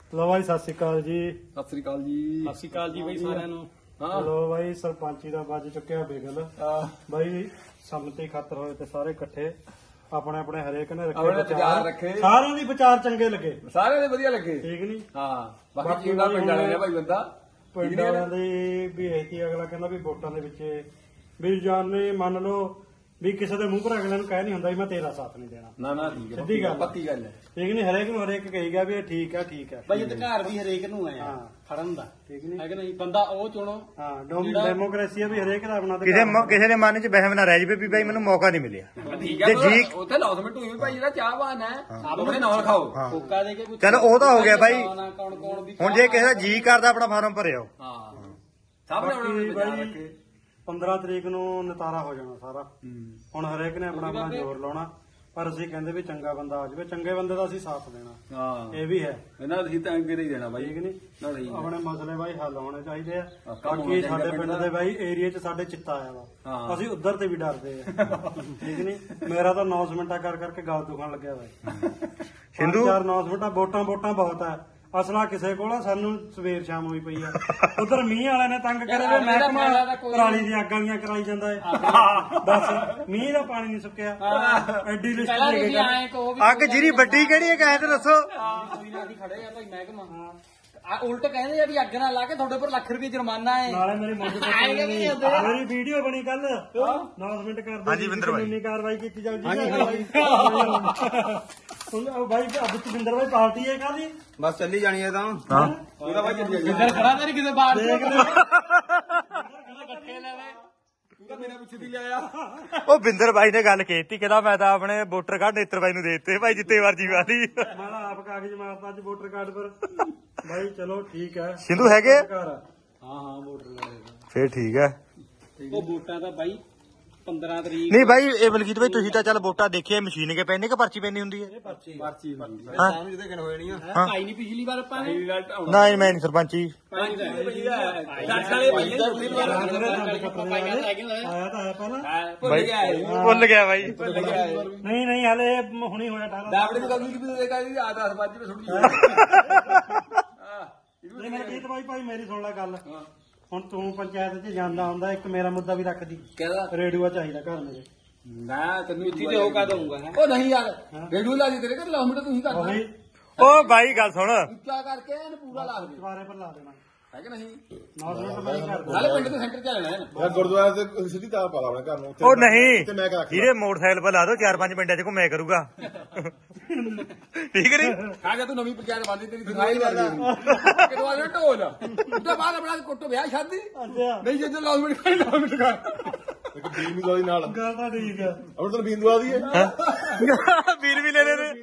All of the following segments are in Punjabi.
ਲੋ ਬਾਈ ਸਤਿ ਸ੍ਰੀ ਅਕਾਲ ਜੀ। ਸਤਿ ਸ੍ਰੀ ਅਕਾਲ ਜੀ। ਸਤਿ ਸ਼੍ਰੀ ਅਕਾਲ ਜੀ ਬਾਈ ਸਾਰਿਆਂ ਨੂੰ। ਲੋ ਬਾਈ ਸਰਪੰਚੀ ਦਾ ਵੱਜ ਚੁੱਕਿਆ ਬਿਗਲ ਬਾਈ, ਸੰਮਤੀ ਖਾਤਰ ਹੋਏ ਤੇ ਸਾਰੇ ਇਕੱਠੇ ਆਪਣੇ ਆਪਣੇ ਹਰੇਕ ਨੇ ਆਪਣੇ ਵਿਚਾਰ ਰੱਖੇ। ਸਾਰਿਆਂ ਦੀ ਵਿਚਾਰ ਚੰਗੇ ਲੱਗੇ, ਸਾਰਿਆਂ ਦੇ ਵਧੀਆ ਲੱਗੇ, ਠੀਕ ਨੀ? ਹਾਂ ਬਾਕੀ ਜਿਹੜਾ ਪਿੰਡ ਵਾਲੇ ਨੇ ਭਾਈ ਬੰਦਾ ਪਿੰਡ ਵਾਲਿਆਂ ਦੀ ਵੀ ਇਹੀ ਅਗਲਾ ਕਹਿੰਦਾ ਵੀ ਵੋਟਾਂ ਦੇ ਵਿੱਚ ਵੀ ਜਾਨੇ ਮੰਨ ਲਓ ਵੀ ਕਿਸੇ ਦੇ ਮੂੰਹ ਪਰ ਅਗਲੇ ਨੂੰ ਕਹਿ ਨਹੀਂ ਹੁੰਦਾ ਵੀ ਮੈਂ ਤੇਰਾ ਸਾਥ ਨਹੀਂ ਦੇਣਾ। ਨਾ ਨਾ ਠੀਕ ਹੈ, ਸਿੱਧੀ ਗੱਲ, ਪੱਕੀ ਗੱਲ ਹੈ, ਠੀਕ ਨੀ? ਹਰੇਕ ਨੂੰ ਹਰੇਕ ਕਹੀ ਗਿਆ ਵੀ ਇਹ ਠੀਕ ਹੈ ਠੀਕ ਹੈ ਬਾਈ ਅਧਿਕਾਰ ਵੀ ਹਰੇਕ ਨੂੰ ਹੈ ਫੜਨ ਦਾ, ਠੀਕ ਨੀ? ਹੈ ਕਿ ਨਹੀਂ? ਬੰਦਾ ਉਹ ਚੁਣੋ। ਹਾਂ ਡੈਮੋਕ੍ਰੇਸੀ ਆ ਵੀ ਹਰੇਕ ਦਾ ਆਪਣਾ ਕਿਸੇ ਦੇ ਮਨ ਚ ਵਹਿਮ ਨਾ ਰਹਿ ਜਵੇ ਵੀ ਭਾਈ ਮੈਨੂੰ ਮੌਕਾ ਨਹੀਂ ਮਿਲਿਆ। ਠੀਕ ਹੈ ਜੀ, ਉੱਥੇ ਲੌਸਮੈਂਟ ਹੋਈ ਭਾਈ ਜਿਹੜਾ ਚਾਹਵਾਨ ਹੈ ਆਪਣੇ ਨਾਲ ਖਾਓ, ਕੋਕਾ ਦੇ ਕੇ ਕੁਝ ਚਲੋ ਉਹ ਤਾਂ ਹੋ ਗਿਆ ਬਾਈ। ਕੌਣ ਵੀ ਹੁਣ ਜੇ ਕਿਸੇ ਦਾ ਜੀ ਕਰਦਾ ਆਪਣਾ ਫਾਰਮ ਭਰਿਓ। ਹਾਂ ਸਭ ਨੇ ਉਹਨਾਂ ਨੂੰ ਵਿਚਾਰ ਰੱਖੇ। 15 ਤਰੀਕ ਨੂੰ ਨਿਤਾਰਾ ਹੋ ਜਾਣਾ ਸਾਰਾ। ਹੁਣ ਹਰੇਕ ਨੇ ਆਪਣਾ ਆਪਣਾ ਜ਼ੋਰ ਲਾਉਣਾ, ਪਰ ਅਸੀਂ ਕਹਿੰਦੇ ਵੀ ਚੰਗਾ ਬੰਦਾ ਆ ਜਾਵੇ, ਚੰਗੇ ਬੰਦੇ ਦਾ ਅਸੀਂ ਸਾਥ ਦੇਣਾ। ਹਾਂ ਇਹ ਵੀ ਹੈ, ਇਹਨਾਂ ਅਸੀਂ ਤਾਂ ਅੱਗੇ ਨਹੀਂ ਦੇਣਾ ਬਾਈ, ਠੀਕ ਨੀ? ਨਾਲ ਹੀ ਆਪਣੇ ਮਸਲੇ ਬਾਈ ਹੱਲ ਹੋਣੇ ਚਾਹੀਦੇ ਆ। ਕੰਮ ਬਾਕੀ ਸਾਡੇ ਪਿੰਡ ਦੇ ਬਾਈ ਏਰੀਆ 'ਚ ਸਾਡੇ ਚਿੱਤਾ ਆਇਆ ਵਾ, ਅਸੀਂ ਉਧਰ ਤੇ ਵੀ ਡਰਦੇ ਆ, ਠੀਕ ਨੀ? ਮੇਰਾ ਤਾਂ 9 ਮਿੰਟਾਂ ਕਰ ਕਰਕੇ ਗਲ ਦੁਖਣ ਲੱਗਿਆ ਵਾ। ਸਿੰਧੂ 4-9 ਮਿੰਟਾਂ ਵੋਟਾਂ ਬਹੁਤ ਆ। ਅਸਲਾ ਕਿਸੇ ਕੋਲ ਆ, ਸਾਨੂੰ ਸਵੇਰ ਸ਼ਾਮ ਹੋਈ ਪਈ ਆ। ਉਧਰ ਮੀਂਹ ਵਾਲਿਆਂ ਨੇ ਤੰਗ ਕਰਿਆ, ਮਹਿਕਮਾ ਪਰਾਲੀ ਦੀ ਅੱਗ ਵਾਲੀਆਂ ਕਰਾਈ ਜਾਂਦਾ ਏ। ਬਸ ਮੀਂਹ ਦਾ ਪਾਣੀ ਨਹੀਂ ਸੁੱਕਿਆ, ਐਡੀ ਲਿਸਟ ਦੇ ਕੇ ਅੱਗ ਜਿਹੜੀ ਵੱਡੀ ਕਿਹੜੀ ਹੈ ਕਹੇ ਤੇ ਦੱਸੋ। ਕੋਈ ਨਾ ਅਸੀਂ ਖੜੇ ਆ ਭਾਈ ਮਹਿਕਮਾ ਉਲਟ ਕਹਿੰਦੇ ਆ ਵੀ ਅੱਗ ਨਾ ਲਾ ਕੇ ਤੁਹਾਡੇ ਪਰ ਲੱਖ ਰੁਪਏ ਜੁਰਮਾਨਾ ਹੈ। ਨਾਲੇ ਮੇਰੀ ਮੇਰੀ ਵੀਡੀਓ ਬਣੀ ਕੱਲ ਅਨਾਉਂਸਮੈਂਟ ਕਰਦੇ ਹਾਂਜੀ ਵਿੰਦਰ ਬਾਈ, ਕਿੰਨੀ ਕਾਰਵਾਈ ਕੀਤੀ ਜਾਊਗੀ। ਬਾਈ ਅੱਜ ਵਿੰਦਰ ਬਾਈ ਪਾਰਟੀ ਹੈ ਕਾਹਦੀ? ਬਸ ਚੱਲੀ ਜਾਣੀ ਹੈ ਤਾਂ ਹਾਂ ਉਹਦਾ ਬਾਈ ਚੱਲੀ ਜਾਣੀ ਇੱਧਰ ਖੜਾ ਤਾਂ ਨਹੀਂ ਕਿਸੇ ਬਾਹਰ ਦੇਖ ਲੈ ਇਕੱਠੇ ਲੈਵੇ। ਤੂੰ ਤਾਂ ਮੇਰਾ ਪਿੱਛੇ ਦੀ ਲਿਆਇਆ। ਉਹ ਬਿੰਦਰ ਬਾਈ ਨੇ ਗੱਲ ਕੀਤੀ, ਕਹਿੰਦਾ ਮੈਂ ਤਾਂ ਆਪਣੇ ਵੋਟਰ ਕਾਰਡ ਨੇਤਰ ਬਾਈ ਨੂੰ ਦੇ ਦਿੱਤੇ ਭਾਈ, ਜਿੱਤੇ ਮਰਜੀ ਵਾਲੀ। ਮੈਂ ਤਾਂ ਆਪ ਕਾਗਜ਼ ਮਾਰਤਾ ਅੱਜ ਵੋਟਰ ਕਾਰਡ ਪਰ। ਬਾਈ ਚਲੋ ਠੀਕ ਹੈ, ਸਿੰਧੂ ਹੈਗੇ ਹਾਂ ਵੋਟਰ ਲੜੇਗਾ ਫੇਰ ਠੀਕ ਹੈ। ਉਹ ਵੋਟਾਂ ਤਾਂ ਬਾਈ 15 ਤਰੀਕ ਨਹੀਂ ਬਾਈ ਇਹ ਬਲਜੀਤ ਬਾਈ ਤੁਸੀਂ ਤਾਂ ਚੱਲ ਵੋਟਾਂ ਦੇਖਿਆ, ਮਸ਼ੀਨ ਕੇ ਪੈਣੀ ਕਿ ਪਰਚੀ ਪੈਣੀ ਹੁੰਦੀ ਹੈ? ਪਰਚੀ ਹਾਂ ਸਾਨੂੰ ਜਿਹਦੇ ਕਿਨ ਹੋਏ ਨਹੀਂ ਆ ਭਾਈ ਨਹੀਂ ਪਿਛਲੀ ਵਾਰ ਆਪਾਂ ਨੇ ਨਹੀਂ ਮੈਂ ਨਹੀਂ ਸਰਪੰਚੀ। ਭਾਈ ਦਾ ਆਇਆ ਤਾਂ ਆਇਆ ਪਹਿਲਾਂ, ਭੁੱਲ ਗਿਆ ਬਾਈ। ਨਹੀਂ ਹਲੇ ਹੁਣੀ ਹੋਇਆ ਟਾਲਾ। ਦਾਬੜੇ ਦੀ ਗੱਲ ਕੀ ਦੇ ਕਾਲੀ ਆ 10 ਵਜੇ ਮੈਂ ਸੁਣੀ। ਨਹੀਂ ਮੈਂ ਕੀਤ ਭਾਈ ਮੇਰੀ ਸੁਣ ਲੈ ਗੱਲ। ਹੁਣ ਤੂੰ ਪੰਚਾਇਤ 'ਚ ਜਾਂਦਾ ਹੁੰਦਾ, ਇੱਕ ਮੇਰਾ ਮੁੱਦਾ ਵੀ ਰੱਖਦੀ, ਕਹਿੰਦਾ ਰੇਡੂਆ ਚਾਹੀਦਾ ਘਰ ਮੇਰੇ। ਮੈਂ ਤੈਨੂੰ ਉੱਚੀ ਤੇ ਹੋਕਾ ਦਊਂਗਾ। ਉਹ ਨਹੀਂ ਯਾਰ ਰੇਡੂ ਲਾ ਦੀ ਤੇਰੇ ਘਰ ਲਾਉਂ ਤੂੰ ਹੀ ਕਰਦਾ ਉਹੀ ਉਹ ਬਾਈ ਗੱਲ ਸੁਣ, ਉੱਚਾ ਕਰਕੇ ਇਹਨੂੰ ਪੂਰਾ ਲਾ ਦੇ ਦੁਆਰੇ ਪਰ ਲਾ ਦੇਣਾ, ਹੈ ਕਿ ਨਹੀਂ? 9 ਮਿੰਟ ਮੈਂ ਕਰ ਦੂੰ। ਨਾਲੇ ਪਿੰਡ ਦੇ ਸੈਂਟਰ 'ਚ ਲੈਣਾ ਹੈ ਮੈਂ ਗੁਰਦੁਆਰੇ ਤੇ ਸਿੱਧੀ ਤਾਰ ਪਾ ਲਾ ਆਪਣੇ ਘਰ ਨੂੰ। ਉਹ ਨਹੀਂ ਤੇ ਮੈਂ ਰੱਖ ਜਿਹਦੇ ਮੋਟਰਸਾਈਕਲ ਪਰ ਲਾ ਦੋ 4-5 ਪਿੰਡਾਂ 'ਚ ਘੁੰਮਿਆ ਕਰੂਗਾ, ਠੀਕ ਨਹੀਂ? ਖਾ ਜਾ ਤੂੰ ਨਵੀਂ ਪੰਚਾਇਤ ਬੰਦੀ ਤੇਰੀ ਦਿਖਾਈ ਮਾਰ ਦੇ ਕਿਦੋਂ ਆ ਢੋਲ ਉਹਦਾ ਬਾਅਦ ਆਪਣਾ ਕੁੱਟੋ ਵਿਆਹ ਸ਼ਾਦੀ ਨਹੀਂ ਜੇ ਲਾਜ਼ਮਿੰਟ ਕਰ ਲਾਜ਼ਮਿੰਟ ਕਰ ਇੱਕ ਬੀਨ ਵਾਲੀ ਨਾਲ ਗੱਲ ਤਾਂ ਠੀਕ ਆ। ਹੁਣ ਤਾਂ ਬੀਨ ਦਵਾ ਦੀਏ ਵੀਰ ਵੀ ਲੈ ਲੈ ਨੇ।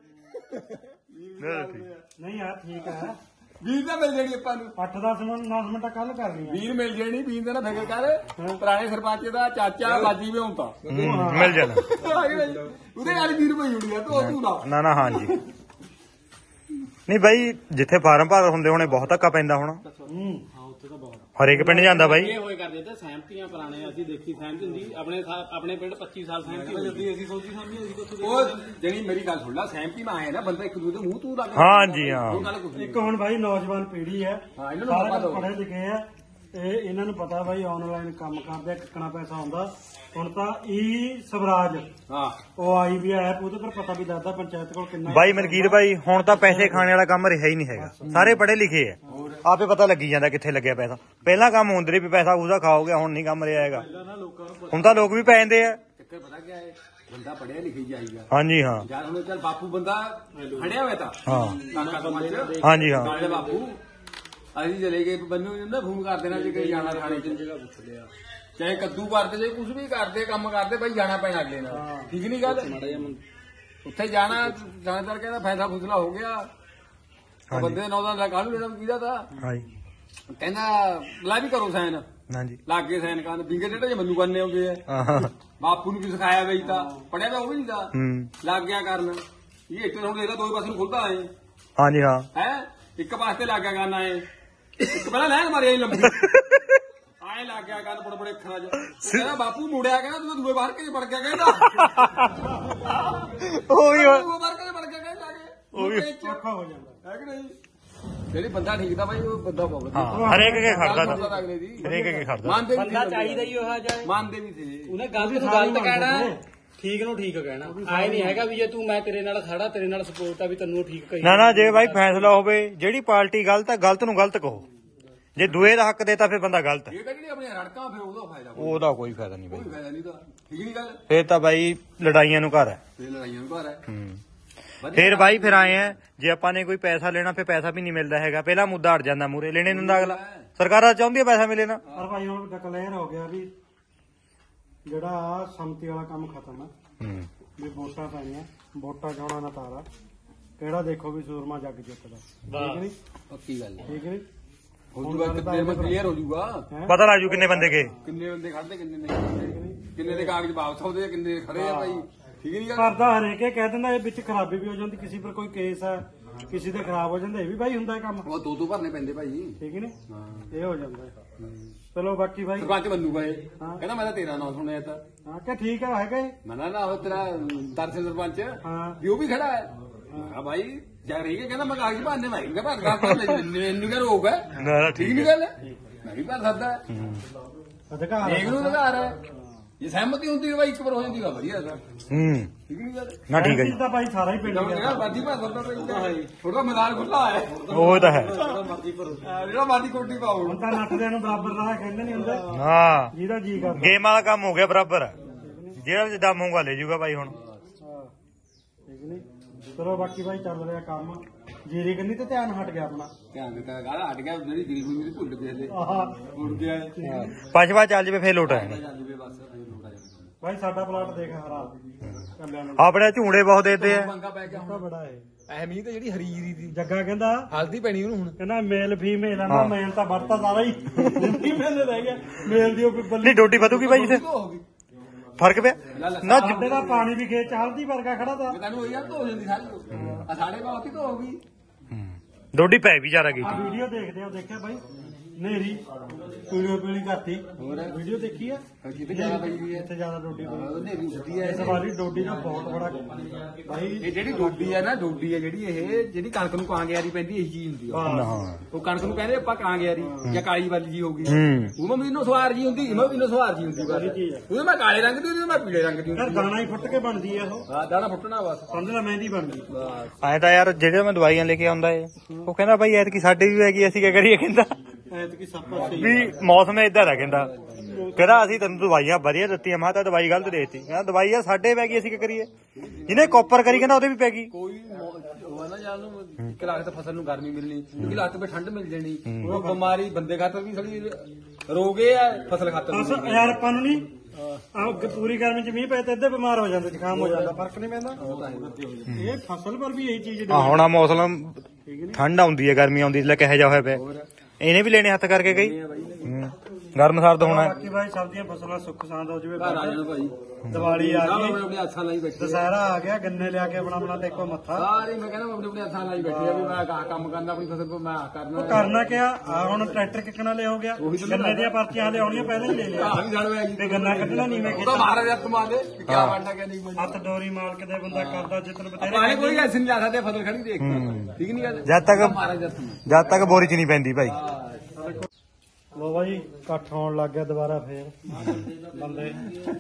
ਨਹੀਂ ਯਾਰ ਠੀਕ ਹੈ, ਵੀਰ ਤਾਂ ਮਿਲ ਜਾਣੀ ਆਪਾਂ ਨੂੰ 8-10 ਮਿੰਟ 9 ਮਿੰਟ ਕੱਲ ਕਰ ਲਈਆਂ। ਵੀਰ ਮਿਲ ਜਾਣੀ ਵੀਰ ਦਾ ਨਾ ਫਿਕਰ ਕਰ ਪੁਰਾਣੇ ਸਰਪੰਚ ਦਾ ਚਾਚਾ ਬਾਜੀ ਵੀ ਹੁੰਦਾ ਮਿਲ ਜਾਣਾ ਉਹਦੇ ਨਾਲ ਵੀਰ ਪਈ ਹੋਣੀ ਆ ਤੂੰ ਨਾ ਨਾ ਹਾਂਜੀ। ਨਹੀਂ ਬਾਈ ਜਿੱਥੇ ਫਾਰਮ ਭਰ ਹੁੰਦੇ ਹੋਣੇ ਬਹੁਤ ਧੱਕਾ ਪੈਂਦਾ ਹੋਣਾ, ਹਾਂ ਉੱਥੇ ਤਾਂ ਬਹੁਤ ਹਰੇਕ ਪਿੰਡ ਜਾਂਦਾ ਬਾਈ। ਇਹ ਹੋਏ ਕਰਦੇ ਤੇ ਸਹਿਮਤੀਆਂ ਪੁਰਾਣੇ ਅਸੀਂ ਦੇਖੀ ਸਹਿਮਤੀ ਹੁੰਦੀ ਆਪਣੇ ਪਿੰਡ 25 ਸਾਲ ਸਹਿਮਤੀ ਹੁੰਦੀ। ਅਸੀਂ ਸੋਚੀ ਸਮਝੀ ਅਸੀਂ ਉਹ ਜਿਹੜੀ ਮੇਰੀ ਗੱਲ ਸੁਣ ਲੈ ਸਹਿਮਤੀ ਮੈਂ ਆਇਆ ਨਾ ਬੰਦਾ ਇੱਕ ਦੂਜੇ ਦੇ ਮੂੰਹ ਤੂੰ ਲੱਗ ਹਾਂਜੀ ਹਾਂ। ਉਹ ਗੱਲ ਕੁਝ ਨਹੀਂ। ਇੱਕ ਹੁਣ ਭਾਈ ਨੌਜਵਾਨ ਪੀੜ੍ਹੀ ਹੈ, ਹਾਂ, ਇਹਨਾਂ ਨੂੰ ਸਾਰੇ ਪਤਾ ਦਿਓ। ਪੜ੍ਹੇ ਲਿਖੇ ਆ, ਇਹਨਾਂ ਨੂੰ ਪਤਾ ਬਾਈ ਆਨਲਾਈਨ ਕੰਮ ਕਰਦੇ ਕਿੰਨਾ ਪੈਸਾ ਆਉਂਦਾ। ਹੁਣ ਤਾਂ ਸਵਰਾਜ ਹਾਂ ਉਹ ਆਈ ਵੀ ਐਪ, ਉਹਦੇ ਪਰ ਪਤਾ ਵੀ ਲੱਗਦਾ ਪੰਚਾਇਤ ਕੋਲ ਕਿੰਨਾ। ਬਾਈ ਮਲਕੀਤ ਬਾਈ ਹੁਣ ਤਾਂ ਪੈਸੇ ਖਾਣੇ ਵਾਲਾ ਕੰਮ ਰਿਹਾ ਹੀ ਨਹੀਂ ਹੈਗਾ, ਸਾਰੇ ਪੜ੍ਹੇ ਲਿਖੇ ਆ, ਆਪੇ ਪਤਾ ਲੱਗੀ ਜਾਂਦਾ ਕਿੱਥੇ ਲੱਗਿਆ ਪੈਸਾ। ਪਹਿਲਾਂ ਕੰਮ ਹੁੰਦੇ ਵੀ ਪੈਸਾ ਉਹਦਾ ਖਾਓਗੇ, ਹੁਣ ਨਹੀਂ ਕੰਮ ਰਿਹਾ ਹੈਗਾ। ਹੁਣ ਤਾਂ ਲੋਕ ਵੀ ਪੈ ਜਾਂਦੇ ਆ। ਚੱਕਰ ਪਤਾ ਕੀ ਹੈ ਬੰਦਾ ਪੜਿਆ ਲਿਖਿਆ ਜਾਈਗਾ ਹਾਂਜੀ ਹਾਂ ਯਾਰ ਹੁਣ ਚੱਲ ਬਾਪੂ ਬੰਦਾ ਖੜਿਆ ਹੋਇਆ ਤਾਂ ਹਾਂ ਕਾਕਾ ਸਮਾਜ ਹਾਂਜੀ ਹਾਂ ਨਾਲੇ ਬਾਪੂ ਅਸੀਂ ਚਲੇ ਗਏ ਬੰਨੂ ਜਾਂਦਾ ਫੋਨ ਕਰ ਦੇਣਾ ਜੇ ਕਈ ਜਾਣਾ ਥਾਣੇ ਚ ਜਗ੍ਹਾ ਪੁੱਛ ਲਿਆ ਚਾਹੇ ਕੱਦੂ ਕਰਦੇ ਜੇ ਕੁਝ ਵੀ ਕਰਦੇ ਕੰਮ ਕਰਦੇ ਬਾਈ ਜਾਣਾ ਪੈਣਾ ਅਗਲੇ ਨਾਲ ਠੀਕ ਨਹੀਂ ਗੱਲ ਉੱਥੇ ਜਾਣਾ ਜਾਣਦਾਰ ਕਹਿੰਦਾ ਫੈਸਲਾ ਫੁਸਲਾ ਹੋ ਗਿਆ ਬੰਦੇ ਨੌ ਦਾ ਕਾਹਨੂੰ ਜਿਹੜਾ ਕਿਹਦਾ ਤਾਂ ਹਾਂਜੀ ਕਹਿੰਦਾ ਲਾ ਵੀ ਕਰੋ ਸਾਈਨ ਹਾਂਜੀ ਲਾਗੇ ਸਾਈਨ ਕਰਨ ਬਿੰਗੇ ਜਿਹੜੇ ਜੇ ਮੈਨੂੰ ਕਰਨੇ ਆਉਂਦੇ ਆ ਹਾਂ ਬਾਪੂ ਨੂੰ ਵੀ ਸਿਖਾਇਆ ਬਈ ਤਾਂ ਪੜਿਆ ਤਾਂ ਉਹ ਵੀ ਨਹੀਂ ਦਾ ਹੂੰ ਲੱਗ ਗਿਆ ਕਰਨ ਇਹ ਇੱਥੇ ਹੁਣ ਦੇਖਦਾ ਦੋਵੇਂ ਪਾਸੇ ਨੂੰ ਖੁੱਲਦਾ ਹੈ ਹਾਂਜੀ ਹਾਂ ਹੈ ਇੱਕ ਪਾਸੇ ਲੱਗ ਗਿਆ ਗਾਨਾ ਹੈ ਇੱਕ ਪਹਿਲਾਂ ਲੈਣ ਮਾਰਿਆ ਲੰਬੀ ਆਏ ਲੱਗ ਗਿਆ ਗੱਲ ਬੜੇ ਬੜੇ ਅੱਖਰਾਂ 'ਚ ਕਹਿੰਦਾ ਬਾਪੂ ਮੁੜਿਆ ਕਹਿੰਦਾ ਤੂੰ ਦੂਏ ਬਾਹਰ ਕੇ ਵੜ ਗਿਆ ਕਹਿੰਦਾ ਉਹ ਵੀ ਦੂਏ ਬਾਹਰ ਕੇ ਵੜ ਗਿਆ ਕਹਿੰਦਾ ਉਹ ਵੀ ਔਖਾ ਹੋ ਜਾਂਦਾ ਹੈ ਕਿ ਨਹੀਂ ਜਿਹੜੀ ਬੰਦਾ ਠੀਕ ਦਾ ਬਾਈ ਉਹ ਬੰਦਾ ਬਹੁਤ ਹਾਂ ਹਰੇਕ ਕੇ ਖੜਦਾ ਗੱਲ ਸੁਣਦਾ ਤਾ ਅਗਲੇ ਦੀ ਹਰੇਕ ਕੇ ਖੜਦਾ ਮੰਨਦੇ ਵੀ ਬੰਦਾ ਸੀ ਚਾਹੀਦਾ ਹੀ ਉਹ ਜਾਏ ਮੰਨਦੇ ਵੀ ਸੀ ਉਹਨੇ ਗਲਤ ਨੂੰ ਗਲਤ ਕਹਿਣਾ ਠੀਕ ਨੂੰ ਠੀਕ ਕਹਿਣਾ ਆਏ ਨਹੀਂ ਹੈਗਾ ਵੀ ਜੇ ਤੂੰ ਮੈਂ ਤੇਰੇ ਨਾਲ ਖੜਾ ਤੇਰੇ ਨਾਲ ਸਪੋਰਟ ਆ ਵੀ ਤੈਨੂੰ ਠੀਕ ਕਹੀ ਨਾ ਜੇ ਬਾਈ ਫੈਸਲਾ ਹੋਵੇ ਜਿਹੜੀ ਪਾਰਟੀ ਗਲਤ ਹੈ ਗਲਤ ਨੂੰ ਗਲਤ ਕਹੋ ਜੇ ਦੂਏ ਦਾ ਹੱਕ ਦੇਤਾ ਫਿਰ ਬੰਦਾ ਗਲਤ ਹੈ ਇਹ ਤਾਂ ਜਿਹੜੀ ਆਪਣੀਆਂ ਰੜਕਾਂ ਫਿਰ ਉਹਦਾ ਫਾਇਦਾ ਕੋਈ ਉਹਦਾ ਕੋਈ ਫਾਇਦਾ ਨਹੀਂ ਬਾਈ ਫਾਇਦਾ ਨਹੀਂ ਤਾਂ ਠੀਕ ਨਹੀਂ ਗੱਲ ਫੇਰ ਤਾਂ ਬਾਈ ਲੜਾਈਆਂ ਨੂੰ ਘਰ ਹੈ ਫੇਰ ਲੜਾਈਆਂ ਨੂੰ ਘਰ ਹੈ ਫੇਰ ਬਾਈ ਫਿਰ ਆਏ ਆ ਜੇ ਆਪਾਂ ਨੇ ਕੋਈ ਪੈਸਾ ਲੈਣਾ ਫਿਰ ਪੈਸਾ ਵੀ ਨਹੀਂ ਮਿਲਦਾ ਹੈਗਾ ਪਹਿਲਾ ਮੁੱਦਾ ਅੜ ਜਾਂਦਾ ਮੂਰੇ ਲੈਣੇ ਨੂੰ ਅਗਲਾ ਸਰਕਾਰਾਂ ਚਾਹੁੰਦੀ ਪੈਸਾ ਮਿਲੇ ਨਾ ਪਰ ਭਾਈ ਹੁਣ ਡਿਕਲੇਅਰ ਹੋ ਗਿਆ ਵੀ ਜਿਹੜਾ ਸੰਮਤੀ ਵਾਲਾ ਕੰਮ ਖਤਮ ਹੈ ਵੀ ਵੋਟਾਂ ਪੈਣੀਆਂ ਵੋਟਾਂ ਚਾਉਣਾ ਨਾ ਤਾਰਾ ਕਿਹੜਾ ਦੇਖੋ ਵੀ ਸੂਰਮਾ ਜੱਗ ਜਿੱਤਦਾ ਠੀਕ ਨਹੀਂ ਪੱਕੀ ਗੱਲ ਠੀਕ ਨਹੀਂ ਹੋ ਜੂਗਾ ਕਿੰਨੇ ਮੈਂ ਕਲੀਅਰ ਹੋ ਜੂਗਾ ਪਤਾ ਲੱਗ ਜੂ ਕਿੰਨੇ ਬੰਦੇ ਗਏ ਕਿੰਨੇ ਬੰਦੇ ਖੜਦੇ ਕਿੰਨੇ ਨਹੀਂ ਕਿੰਨੇ ਦੇ ਕਾਗਜ਼ ਵਾਪਸ ਆਉਂਦੇ ਕਿੰਨੇ ਖੜੇ ਆ ਭਾਈ ਠੀਕ ਨਹੀਂ ਗੱਲ ਕਰਦਾ ਹਰੇਕੇ ਕਹਿ ਦਿੰਦਾ ਇਹ ਵਿੱਚ ਖਰਾਬੀ ਵੀ ਹੋ ਜਾਂਦੀ ਕਿਸੇ ਪਰ ਕੋਈ ਕੇਸ ਹੈ ਕਿਸੇ ਦੇ ਖਰਾਬ ਹੋ ਜਾਂਦਾ ਇਹ ਵੀ ਭਾਈ ਹੁੰਦਾ ਕੰਮ ਉਹ ਦੋ ਭਰਨੇ ਪੈਂਦੇ ਭਾਈ ਠੀਕ ਨਹੀਂ ਇਹ ਹੋ ਜਾਂਦਾ ਚਲੋ ਬਾਕੀ ਭਾਈ ਸਰਪੰਚ ਬੰਨੂਗਾ ਇਹ ਕਹਿੰਦਾ ਮੈਂ ਤਾਂ ਤੇਰਾ ਨਾਮ ਸੁਣਿਆ ਤਾਂ ਹਾਂ ਕਿ ਠੀਕ ਹੈ ਹੈਗਾ ਮਨਾ ਨਾ ਉਹ ਤੇਰਾ ਦਰਸ਼ਨ ਸਰਪੰਚ ਹਾਂ ਵੀ ਉਹ ਵੀ ਖੜਾ ਹੈ ਹਾਂ ਭਾਈ ਜਾ ਰਹੀ ਹੈ ਕਹਿੰਦਾ ਮੈਂ ਕਾਗਜ਼ ਭਰਨੇ ਮੈਂ ਕਹਿੰਦਾ ਭਰ ਮੈਨੂੰ ਕਿਹਾ ਰੋਕ ਹੈ ਠੀਕ ਨਹੀਂ ਗੱਲ ਮੈਂ ਵੀ ਭਰ ਸਕਦਾ ਅਧਿਕਾਰ ਦੇਖ ਨੂੰ ਅਧਿਕਾਰ ਹੈ ਜੇ ਸਹਿਮਤੀ ਹੁੰਦੀ ਹੈ ਭਾਈ ਇੱਕ ਵਾਰ ਹੋ ਜਾਂਦੀ ਹੈ ਵਧੀਆ ਤਾਂ ਠੀਕ ਨਹੀਂ ਗੱਲ ਨਾ ਠੀਕ ਹੈ ਜੀ ਤਾਂ ਭਾਈ ਸਾਰਾ ਹੀ ਪਿੰਡ ਜਿਹੜਾ ਮਰਜੀ ਭਰ ਸਕਦਾ ਭਾਈ ਥੋੜਾ ਮੈਦਾਨ ਖੁੱਲਾ ਹੈ ਉਹ ਤਾਂ ਹੈ ਜਿਹੜਾ ਮਰਜੀ ਕੋਟੀ ਪਾਓ ਹੁਣ ਤਾਂ ਨੱਠਦਿਆਂ ਨੂੰ ਬਰਾਬਰ ਰਾਹ ਕਹਿੰਦੇ ਨਹੀਂ ਹੁੰਦੇ ਹਾਂ ਜਿਹਦਾ ਜੀ ਕਰਦਾ ਗੇਮ ਵਾਲਾ ਕੰਮ ਹੋ ਗਿਆ ਬਰਾਬਰ ਜਿਹੜਾ ਜਿੱਦਾਂ ਮੂੰਗਾ ਲੈ ਜਾਊਗਾ ਬਾਈ ਹੁਣ ਹਾਂ ਠੀਕ ਨਹੀਂ ਚਲੋ ਬਾਕੀ ਭਾਈ ਚੱਲ ਰਿਹਾ ਕੰਮ ਜੀਰੀ ਕੰਨੀ ਤੇ ਧਿਆਨ ਹਟ ਗਿਆ ਆਪਣਾ ਧਿਆਨ ਦਿੱਤਾ ਗਾਲਾ ਹਟ ਗਿਆ ਜਿਹੜੀ ਗਰੀਬ ਹੋਈ ਮੇਰੀ ਭੁੱਲ ਗਏ ਆਹ ਉੜ ਗਿਆ ਪਛਵਾ ਚੱਲ ਜਵੇ ਫੇਰ ਲੋਟ ਆਏਗਾ ਚੱਲ ਜਵੇ ਬਸ ਫੇਰ ਲੋਟ ਆ ਜਾਵੇ ਭਾਈ ਸਾਡਾ ਪਲਾਟ ਦੇਖ ਹਰਾ ਕੱਲਿਆਂ ਨੂੰ ਆਪਣੇ ਝੂੜੇ ਬਹੁਤ ਦੇਤੇ ਆ ਪੰਗਾ ਪੈ ਗਿਆ ਤਾਂ ਬੜਾ ਹੈ ਐਮੀ ਤੇ ਜਿਹੜੀ ਹਰੀਰੀ ਦੀ ਜੱਗਾ ਕਹਿੰਦਾ ਹਲਦੀ ਪੈਣੀ ਉਹਨੂੰ ਹੁਣ ਕਹਿੰਦਾ ਮੇਲ ਫੀਮੇਲ ਆ ਨਾ ਮੇਲ ਤਾਂ ਵਰਤਾ ਸਾਰਾ ਹੀ ਫੀਮੇਲ ਰਹਿ ਗਿਆ ਮੇਲ ਦੀ ਉਹ ਬੱਲੀ ਨਹੀਂ ਡੋਡੀ ਵਧੂਗੀ ਬਾਈ ਇਥੇ ਹੋ ਗਈ ਫਰਕ ਪਿਆ ਨਾ ਸਾਡੇ ਦਾ ਪਾਣੀ ਵੀ ਖੇਤ ਚ ਹਲਦੀ ਵਰਗਾ ਖੜਾ ਤਾ ਮੈਂ ਤੈਨੂੰ ਉਹੀ ਆ ਧੋ ਜਾਂਦੀ ਸਾਰੀ ਆ ਸਾਡੇ ਬਾਤ ਹੀ ਧੋ ਹੋ ਗਈ ਡੋਡੀ ਪੈ ਵੀ ਜ਼ਿਆਦਾ ਗਈ ਆ ਵੀਡੀਓ ਦੇਖਦੇ ਹੋ ਦੇਖਿਆ ਬਾਈ ਨੇਰੀ ਪੀਲੀ ਕਰਤੀ ਵੀਡੀਓ ਦੇਖੀ ਆ ਕਿਤੇ ਜ਼ਿਆਦਾ ਪਈ ਵੀ ਹੈ ਇੱਥੇ ਜ਼ਿਆਦਾ ਡੋਡੀ ਪਈ ਉਹਨੇ ਰੁੱਸਦੀ ਹੈ ਇਸ ਵਾਰੀ ਡੋਡੀ ਦਾ ਬਹੁਤ ਬੜਾ ਭਾਈ ਇਹ ਜਿਹੜੀ ਡੋਡੀ ਹੈ ਨਾ ਡੋਡੀ ਹੈ ਜਿਹੜੀ ਇਹ ਜਿਹੜੀ ਕਣਕ ਨੂੰ ਕਾਂਗਿਆਰੀ ਪੈਂਦੀ ਇਹੀ ਚੀਜ਼ ਹੁੰਦੀ ਆ ਉਹ ਕਣਕ ਨੂੰ ਕਹਿੰਦੇ ਆਪਾਂ ਕਾਂਗਿਆਰੀ ਜਾਂ ਕਾਲੀ ਵਾਲੀ ਜੀ ਹੋਗੀ ਉਹ ਮੈਨੂੰ ਸਵਾਰ ਜੀ ਹੁੰਦੀ ਮੈਂ ਮੈਨੂੰ ਸਵਾਰ ਜੀ ਹੁੰਦੀ ਬਸ ਉਹ ਮੈਂ ਕਾਲੇ ਰੰਗ ਦੀ ਹੁੰਦੀ ਮੈਂ ਪੀਲੇ ਰੰਗ ਦੀ ਯਾਰ ਹੁੰਦੀ ਦਾਣਾ ਹੀ ਫੁੱਟ ਕੇ ਬਣਦੀ ਆ ਉਹ ਹਾਂ ਦਾਣਾ ਫੁੱਟਣਾ ਬਸ ਸਮਝ ਲੈ ਮਹਿੰਦੀ ਬਣ ਗਈ ਐ ਤਾਂ ਯਾਰ ਜਿਹੜੇ ਮੈਂ ਦਵਾਈਆਂ ਲੈ ਕੇ ਆਉਂਦਾ ਏ ਉਹ ਕਹਿੰਦਾ ਬਾਈ ਐਤਕੀ ਸਾਡੇ ਵੀ ਹੈਗੀ ਅਸੀਂ ਕੀ ਕਰੀਏ ਕਹਿੰਦਾ ਐਤਕੀ ਸਭ ਪਾਸੇ ਵੀ ਮੌਸਮ ਇਦਾਂ ਦਾ ਕਹਿੰਦਾ ਅਸੀਂ ਤੈਨੂੰ ਦਵਾਈਆਂ ਵਧੀਆ ਦਿੱਤੀਆਂ ਮੈਂ ਤਾਂ ਦਵਾਈ ਗਲਤ ਦੇਤੀ ਕਹਿੰਦਾ ਦਵਾਈਆਂ ਸਾਡੇ ਪੈ ਗਈ ਅਸੀਂ ਕੀ ਕਰੀਏ ਜਿਹਨੇ ਕਾਪਰ ਕਰੀ ਕਹਿੰਦਾ ਉਹਦੇ ਵੀ ਪੈ ਗਈ ਕੋਈ ਉਹ ਨਾ ਜਾਨ ਨੂੰ ਇੱਕ ਲੱਖ ਤਾਂ ਫਸਲ ਨੂੰ ਗਰਮੀ ਮਿਲਣੀ ਇੱਕ ਲੱਖ ਤੇ ਠੰਡ ਮਿਲ ਜਾਣੀ ਉਹ ਬਿਮਾਰੀ ਬੰਦੇ ਖਾਤਰ ਵੀ ਥੋੜੀ ਰੋਗੇ ਆ ਫਸਲ ਖਾਤਰ ਬਸ ਯਾਰ ਆਪਾਂ ਨੂੰ ਨਹੀਂ ਆਹ ਪੂਰੀ ਗਰਮੀ ਚ ਮੀਂਹ ਪਏ ਤੇ ਅੱਧੇ ਬਿਮਾਰ ਹੋ ਜਾਂਦੇ ਜ਼ੁਕਾਮ ਹੋ ਜਾਂਦਾ ਫਰਕ ਨਹੀਂ ਪੈਂਦਾ ਇਹ ਫਸਲ ਪਰ ਵੀ ਇਹੀ ਚੀਜ਼ ਹੁਣ ਆ ਮੌਸਮ ਠੰਡ ਆਉਂਦੀ ਹੈ ਗਰਮੀ ਆਉਂਦੀ ਲੈ ਕਿਹੋ ਜਿਹਾ ਹੋਇਆ ਪਿਆ ਇਹਨੇ ਵੀ ਲੈਣੇ ਹੱਥ ਕਰਕੇ ਗਈ ਗਰਮ ਸਰਦ ਹੋਣਾ ਬਾਕੀ ਭਾਈ ਸਭ ਦੀਆਂ ਫਸਲਾਂ ਸੁੱਖ ਸਾਂਦ ਹੋ ਜਵੇ ਘਰ ਆ ਜਾਣਾ ਭਾਈ ਦੀਵਾਲੀ ਆ ਗਈ ਆਪਣੇ ਆਪਣੇ ਹੱਥਾਂ ਲਾਈ ਬੈਠੇ ਦਸਹਿਰਾ ਆ ਗਿਆ ਗੰਨੇ ਲਿਆ ਕੇ ਆਪਣਾ ਟੇਕੋ ਮੱਥਾ ਸਾਰੇ ਮੈਂ ਕਹਿੰਦਾ ਆਪਣੇ ਆਪਣੇ ਹੱਥਾਂ ਲਾਈ ਬੈਠੇ ਆ ਵੀ ਮੈਂ ਆਹ ਕੰਮ ਕਰਨਾ ਆਪਣੀ ਫਸਲ ਮੈਂ ਆਹ ਕਰਨਾ ਕਰਨਾ ਕਿਆ ਆ ਹੁਣ ਟਰੈਕਟਰ ਕਿੱਕਣਾ ਲਿਆ ਹੋ ਗਿਆ ਗੰਨੇ ਦੀਆਂ ਪਰਚੀਆਂ ਹਲੇ ਆਉਣੀਆਂ ਪਹਿਲਾਂ ਹੀ ਲੈ ਲਿਆ ਆਹ ਵੀ ਜਾਣਵਾ ਜੀ ਤੇ ਗੰਨਾ ਕੱਢਣਾ ਨੀਵੇਂ ਉਹ ਤਾਂ ਮਹਾਰਾਜ ਹੱਥ ਮਾਰਦੇ ਕਿ ਕਿਆ ਬਣਨਾ ਕਿ ਨਹੀਂ ਬਣਨਾ ਹੱਥ ਡੋਰੀ ਮਾਲਕ ਦੇ ਬੰਦਾ ਕਰਦਾ ਜਿੱਤਨ ਬਤੇਰੇ ਆਪਾਂ ਕੋਈ ਐਸੀ ਨਹੀਂ ਲਾ ਸਕਦੇ ਫਸਲ ਖੜੀ ਦੇਖ ਠੀਕ ਨਹੀਂ ਗੱਲ ਜਦ ਤੱਕ ਬੋਰੀ ਚ ਨਹੀਂ ਪੈਂਦੀ ਭਾਈ ਲੋ ਭਾਈ ਇਕੱਠ ਹੋਣ ਲੱਗ ਗਿਆ ਦੁਬਾਰਾ ਫੇਰ ਬੰਦੇ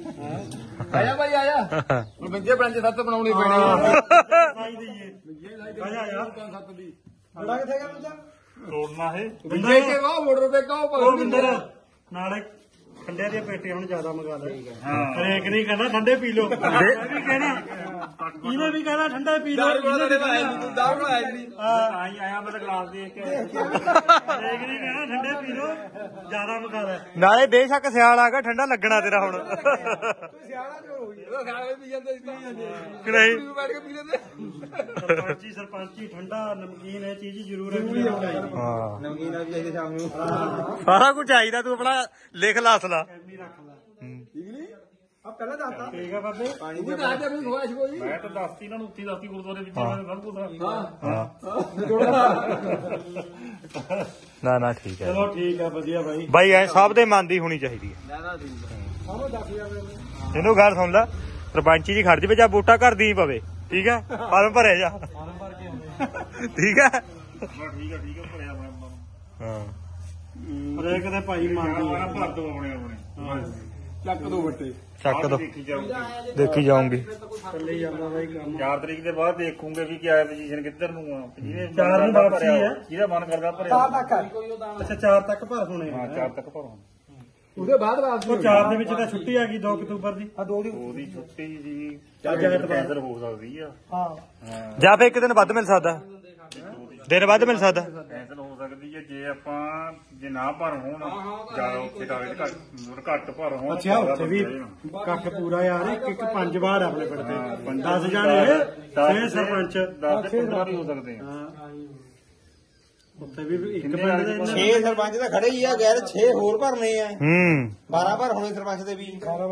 ਆਇਆ ਭਾਈ ਆਇਆ ਹੁਣ ਬੰਦੇ ਬਣਾਂਦੇ ਸੱਤ ਬਣਾਉਣੇ ਪੈਣੇ ਸਾਈ ਦਈਏ ਆਇਆ ਯਾਰ ਸੱਤ ਦੀ ਬੜਾ ਕਿੱਥੇ ਗਿਆ ਪੁੱਛਾ ਤੋੜਨਾ ਹੈ ਬੰਦੇ ਕੇ ਵਾ ਮੋਟਰ ਤੇ ਕਾਹ ਉਹ ਬਿੰਦਰ ਨਾਲੇ ਠੰਡੇ ਦੀਆਂ ਪੇਟੀਆਂ ਹੁਣ ਜ਼ਿਆਦਾ ਮੰਗਾ ਲੈ ਹਰੇਕ ਨਹੀਂ ਕਹਿੰਦਾ ਠੰਡੇ ਪੀ ਲੋ ਇਹ ਵੀ ਕਹਿਣਾ ਇਹਨੇ ਵੀ ਕਹਿਣਾ ਠੰਡੇ ਪੀ ਲੋ ਆਈ ਆਇਆ ਮੈਂ ਤਾਂ ਗਲਾਸ ਦੇ ਕੇ ਹਰੇਕ ਨਹੀਂ ਕਹਿਣਾ ਠੰਡੇ ਪੀ ਲੋ ਜ਼ਿਆਦਾ ਮੰਗਾ ਲੈ ਨਾਲੇ ਬੇਸ਼ੱਕ ਸਿਆਲ ਆ ਗਿਆ ਠੰਡਾ ਲੱਗਣਾ ਤੇਰਾ ਹੁਣ ਸਿਆਣਾ ਜੋ ਹੋ ਗਿਆ ਖਾਣੇ ਪੀ ਜਾਂਦੇ ਕਿ ਨਹੀਂ ਬੈਠ ਕੇ ਪੀ ਲੈਂਦੇ ਸਰਪੰਚੀ ਠੰਡਾ ਨਮਕੀਨ ਇਹ ਚੀਜ਼ ਜ਼ਰੂਰ ਰੱਖਣੀ ਹਾਂ ਨਮਕੀਨ ਆ ਵੀ ਚਾਹੀਦੇ ਸ਼ਾਮ ਨੂੰ ਸਾਰਾ ਕੁਝ ਚਾਹੀਦਾ ਤੂੰ ਆਪਣਾ ਲਿਖ ਲਾ ਅਸਲਾ ਐਮੀ ਰੱਖ ਲੈ ਠੀਕ ਨਹੀਂ ਆ ਪਹਿਲਾਂ ਦੱਸਤਾ ਠੀਕ ਆ ਬਾਬੇ ਪਾਣੀ ਦੀ ਦੱਸ ਦੇ ਆਪਣੀ ਖਵਾਇਸ਼ ਕੋਈ ਮੈਂ ਤਾਂ ਦੱਸਤੀ ਇਹਨਾਂ ਨੂੰ ਉੱਤੀ ਦੱਸਤੀ ਗੁਰਦੁਆਰੇ ਵਿੱਚ ਮੈਂ ਸਭ ਕੁਝ ਨਾ ਠੀਕ ਹੈ ਚਲੋ ਠੀਕ ਆ ਵਧੀਆ ਬਾਈ ਬਾਈ ਐ ਸਭ ਦੇ ਮਨ ਦੀ ਹੋਣੀ ਚਾਹੀਦੀ ਹੈ ਨਾ ਠੀਕ ਹੈ ਇਹਨੂੰ ਗੱਲ ਸੁਣ ਲੈ ਸਰਪੰਚੀ ਜੀ ਖੜ ਜਵੇ ਜਾਂ ਬੂਟਾ ਘਰ ਦੀ ਹੀ ਪਵੇ ਠੀਕ ਹੈ ਫਾਰਮ ਭਰਿਆ ਜਾ ਫਾਰਮ ਭਰ ਕੇ ਆਉਂਦੇ ਠੀਕ ਹੈ ਠੀਕ ਆ ਭਰਿਆ ਆਪਣਾ ਹਾਂ ਹਰੇਕ ਦੇ ਭਾਈ ਮੰਨਦੀ ਆ ਭਰ ਦੋ ਆਪਣੇ ਚੱਕ ਦੋ ਵੱਟੇ ਚੱਕ ਦੋ ਦੇਖੀ ਜਾਊਗੀ ਦੇਖੀ ਜਾਊਂਗੀ ਚੱਲੀ ਜਾਂਦਾ ਬਾਈ ਕੰਮ 4 ਤਰੀਕ ਦੇ ਬਾਅਦ ਦੇਖੂਗੇ ਵੀ ਕਿਆ ਪੋਜੀਸ਼ਨ ਕਿੱਧਰ ਨੂੰ ਆ ਜਿਹਨੇ 4 ਨੂੰ ਵਾਪਸੀ ਹੈ ਜਿਹਦਾ ਮਨ ਕਰਦਾ ਭਰਿਆ ਅੱਛਾ 4 ਤੱਕ ਭਰ ਹੋਣੇ ਹਾਂ 4 ਤੱਕ ਭਰੋ ਉਹਦੇ ਬਾਅਦ ਵਾਪਸ ਉਹ 4 ਦੇ ਵਿੱਚ ਤਾਂ ਛੁੱਟੀ ਆ ਗਈ 2 ਅਕਤੂਬਰ ਦੀ ਉਹਦੀ ਛੁੱਟੀ ਜੀ ਅੱਜ ਐਤਵਾਰ। ਕੈਂਸਲ ਹੋ ਸਕਦੀ ਆ ਜਾਂ ਫਿਰ ਇੱਕ ਦਿਨ ਵੱਧ ਮਿਲ ਸਕਦਾ ਦਿਨ ਵੱਧ ਮਿਲ ਸਕਦਾ ਕੈਂਸਲ ਹੋ ਸਕਦੀ ਹੈ ਜੇ ਆਪਾਂ ਜੇ ਨਾ ਭਰ ਹੋਣ ਜਾਂ ਉੱਥੇ ਟਾਰਗੇਟ ਘੱਟ ਭਰ ਹੋਣ ਅੱਛਾ ਉੱਥੇ ਵੀ ਕੱਖ ਪੂਰਾ ਯਾਰ ਇੱਕ 5 ਵਾਰ ਆਪਣੇ ਪਿੰਡ ਤੇ 10 ਜਾਣੇ 6 ਸਰਪੰਚ 10 ਤੇ 15 ਵੀ ਹੋ ਸਕਦੇ ਆ ਹਾਂ ਉੱਥੇ ਵੀ ਇੱਕ ਪਿੰਡ ਦੇ 6 ਸਰਪੰਚ ਤਾਂ ਖੜੇ ਹੀ ਆ ਗੈਰ 6 ਹੋਰ ਭਰਨੇ ਆ ਹੂੰ 12 ਭਰ ਹੋਣੇ ਸਰਪੰਚ ਦੇ ਵੀ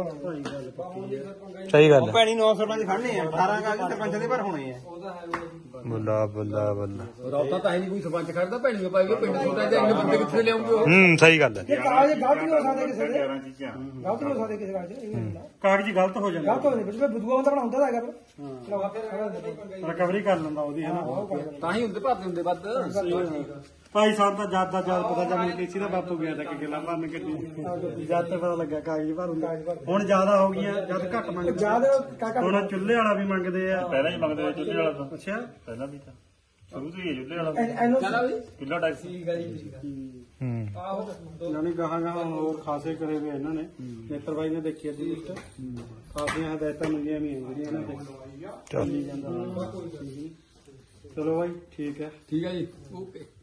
ਸਹੀ ਗੱਲ ਹੈ ਭੈਣੀ 9 ਸਰਪੰਚ ਖੜਨੇ ਆ 18 ਕਾਗਜ਼ ਸਰਪੰਚ ਦੇ ਭਰ ਹੋਣੇ ਆ ਬੱਲਾ ਬੱਲਾ ਬੱਲਾ ਰੌਤਾ ਤਾਂ ਹੈ ਨਹੀਂ ਕੋਈ ਸਰਪੰਚ ਖੜਦਾ ਭੈਣੀਆਂ ਪਾਈਏ ਪਿੰਡ ਛੋਟਾ ਜਿਹਾ ਇੰਨੇ ਬੰਦੇ ਕਿੱਥੇ ਲਿਆਉਂਗੇ ਉਹ ਸਹੀ ਗੱਲ ਹੈ ਕਾਗਜ਼ ਗਲਤ ਵੀ ਹੋ ਸਕਦੇ ਕਿਸੇ ਦੇ 11 ਚੀਜ਼ਾਂ ਗਲਤ ਵੀ ਹੋ ਸਕਦੇ ਕਿਸੇ ਕਾਗਜ਼ ਕਾਗਜ਼ੀ ਗਲਤ ਹੋ ਜਾਂਦਾ ਗਲਤ ਹੋ ਜਾਂਦੇ ਬਿਲਕੁਲ ਬਦੂਆ ਬੰਦਾ ਬਣਾਉਂਦਾ ਹੈਗਾ ਪਰ ਰਿਕਵਰੀ ਕਰ ਲੈਂਦਾ ਉਹਦੀ ਹੈ ਨਾ ਤਾਂ ਹੀ ਹੁੰਦੇ ਭਰਦੇ ਹੁੰਦੇ ਵੱਧ ਭਾਈ ਸਾਹਿਬ ਤਾਂ ਜਦ ਦਾ ਜਦ ਪਤਾ ਜਦ ਕੇਸੀ ਦਾ ਬਾਪੂ ਗਿਆ ਤਾਂ ਕਿ ਗੱਲਾਂ ਭਰਨ ਕੱਢੀ ਜਦ ਤੇ ਪਤਾ ਲੱਗਾ ਕਾਗਜ਼ ਭਰਨ ਦਾ ਹੁਣ ਜ਼ਿਆਦਾ ਹੋ ਗਈਆਂ ਜਦ ਘੱਟ ਮੰਗਦੇ ਜਦ ਕਾਕਾ ਹੁਣ ਚੁੱਲ੍ਹੇ ਵਾਲਾ ਵੀ ਮੰਗਦੇ ਆ ਪਹਿਲਾਂ ਹੀ ਮੰਗਦੇ ਆ ਚੁੱਲ੍ਹੇ ਵਾਲਾ ਤਾਂ ਅੱਛਾ ਪਹਿਲਾਂ ਵੀ ਤਾਂ ਸ਼ੁਰੂ ਤੋਂ ਹੀ ਹੈ ਚੁੱਲ੍ਹੇ ਵਾਲਾ ਇਹਨੂੰ ਚੁੱਲ੍ਹਾ ਟੈਕਸੀ ਹੂੰ ਇਹਨਾਂ ਨੇ ਗਾਹਾਂ ਗਾਹਾਂ ਹੋਰ ਖਾਸੇ ਕਰੇ ਵੇ ਇਹਨਾਂ ਨੇ ਨੇਤਰ ਬਾਈ ਨੇ ਦੇਖੀ ਅੱਧੀ ਲਿਸਟ ਖਾਸੀਆਂ ਹਦਾਇਤਾਂ ਮਿਲੀਆਂ ਵੀ ਜਿਹੜੀਆਂ ਇਹਨਾਂ ਤੇ ਚੱਲੀ ਜਾਂਦਾ ਚਲੋ ਬਾਈ ਠੀਕ ਹੈ ਠੀਕ ਹੈ ਜੀ ਓਕੇ